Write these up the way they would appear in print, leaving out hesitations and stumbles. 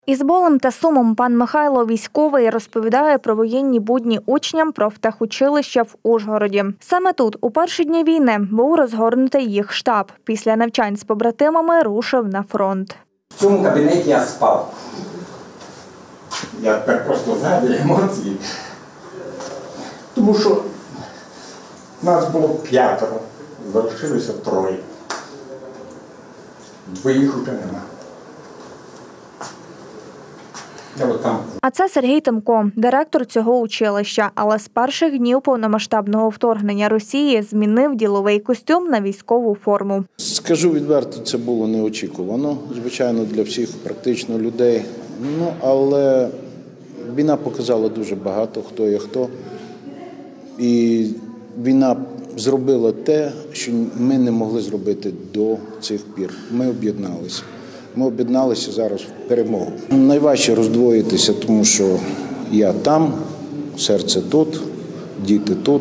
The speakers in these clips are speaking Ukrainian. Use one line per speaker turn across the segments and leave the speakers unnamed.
Із болем та сумом пан Михайло, військовий, розповідає про воєнні будні учням профтехучилища в Ужгороді. Саме тут, у перші дні війни, був розгорнутий їх штаб. Після навчань з побратимами рушив на фронт.
В цьому кабінеті я спав. Я так просто згадую емоції. Тому що нас було 5, залишилося 3. 2 вже нема.
А це Сергій Тимко, директор цього училища, але з перших днів повномасштабного вторгнення Росії змінив діловий костюм на військову форму.
Скажу відверто, це було неочікувано, звичайно, для всіх практично людей. Але війна показала дуже багато, хто є хто. І війна зробила те, що ми не могли зробити до цих пір. Ми об'єдналися. Ми об'єдналися зараз в перемогу. Найважче роздвоїтися, тому що я там, серце тут, діти тут.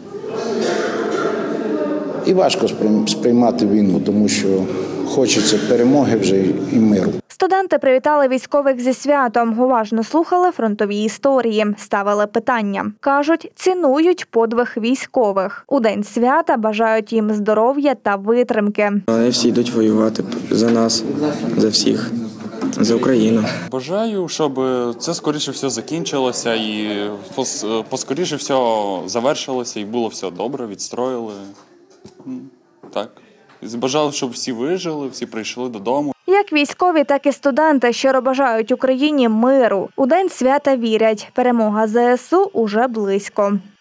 І важко сприймати війну, тому що хочеться перемоги вже і миру.
Студенти привітали військових зі святом, уважно слухали фронтові історії, ставили питання. Кажуть, цінують подвиг військових. У день свята бажають їм здоров'я та витримки.
Вони всі йдуть воювати за нас, за всіх, за Україну.
Бажаю, щоб це скоріше все закінчилося і поскоріше все завершилося і було все добре, відстроїли. Так. Бажаю, щоб всі вижили, всі прийшли додому.
Як військові, так і студенти щиро бажають Україні миру. У день свята вірять, перемога ЗСУ уже близько.